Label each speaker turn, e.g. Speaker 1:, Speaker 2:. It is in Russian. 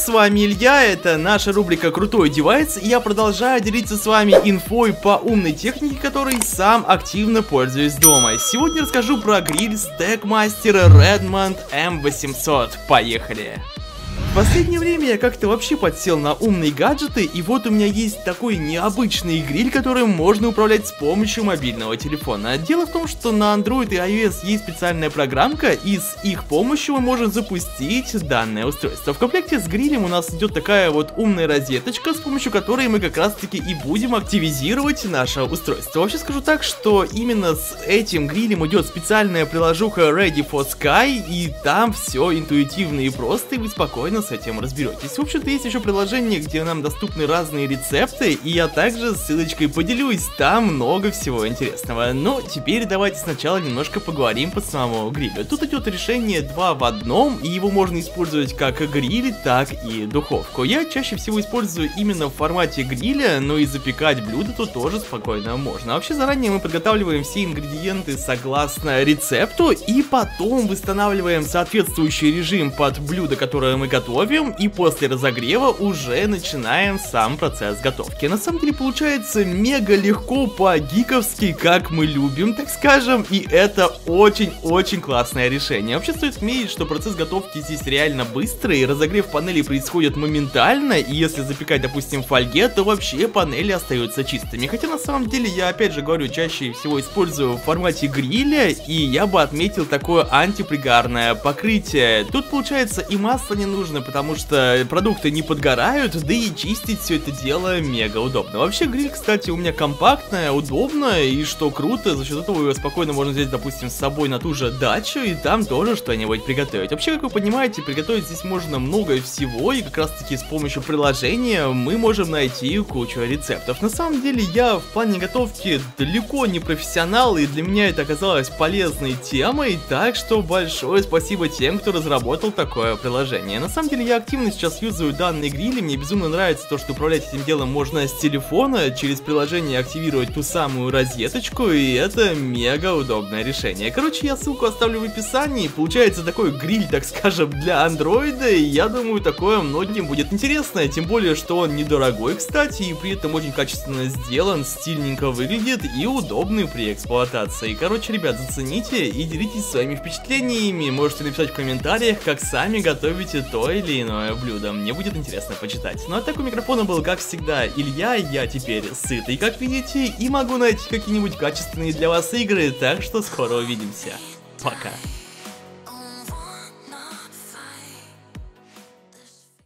Speaker 1: с вами Илья, это наша рубрика «Крутой девайс», и я продолжаю делиться с вами инфой по умной технике, которой сам активно пользуюсь дома. Сегодня расскажу про гриль Stackmaster Redmond M800. Поехали! В последнее время я как-то вообще подсел на умные гаджеты, и вот у меня есть такой необычный гриль, которым можно управлять с помощью мобильного телефона. Дело в том, что на Android и iOS есть специальная программка, и с их помощью мы можем запустить данное устройство. В комплекте с грилем у нас идет такая вот умная розеточка, с помощью которой мы как раз таки и будем активизировать наше устройство. Вообще скажу так, что именно с этим грилем идет специальная приложуха Ready for Sky, и там все интуитивно и просто, и вы спокойно с этим разберетесь. В общем-то, есть еще приложение, где нам доступны разные рецепты, и я также ссылочкой поделюсь, там много всего интересного. Но теперь давайте сначала немножко поговорим по самому грилю. Тут идет решение 2 в одном, и его можно использовать как гриль, так и духовку. Я чаще всего использую именно в формате гриля, но и запекать блюда тут тоже спокойно можно. А вообще заранее мы подготавливаем все ингредиенты согласно рецепту, и потом восстанавливаем соответствующий режим под блюдо, которое мы готовим, и после разогрева уже начинаем сам процесс готовки. На самом деле получается мега легко по-гиковски, как мы любим, так скажем, и это очень-очень классное решение. Вообще стоит отметить, что процесс готовки здесь реально быстрый, разогрев панели происходит моментально, и если запекать, допустим, в фольге, то вообще панели остаются чистыми. Хотя на самом деле я опять же говорю, чаще всего использую в формате гриля, и я бы отметил такое антипригарное покрытие. Тут получается и масло не нужно, потому что продукты не подгорают, да и чистить все это дело мега удобно. Вообще гриль, кстати, у меня компактная, удобно, и что круто, за счет этого его спокойно можно взять, допустим, с собой на ту же дачу и там тоже что-нибудь приготовить. Вообще, как вы понимаете, приготовить здесь можно много всего, и как раз таки с помощью приложения мы можем найти кучу рецептов. На самом деле я в плане готовки далеко не профессионал, и для меня это оказалось полезной темой, так что большое спасибо тем, кто разработал такое приложение. На самом деле я активно сейчас юзаю данные грили, мне безумно нравится то, что управлять этим делом можно с телефона, через приложение активировать ту самую розеточку, и это мега удобное решение. Короче, я ссылку оставлю в описании, получается такой гриль, так скажем, для андроида, и я думаю, такое многим будет интересно, тем более, что он недорогой, кстати, и при этом очень качественно сделан, стильненько выглядит и удобный при эксплуатации. Короче, ребят, зацените и делитесь своими впечатлениями, можете написать в комментариях, как сами готовите то или иное блюдо, мне будет интересно почитать. Ну а так у микрофона был, как всегда, Илья, я теперь сытый, как видите, и могу найти какие-нибудь качественные для вас игры, так что скоро увидимся. Пока.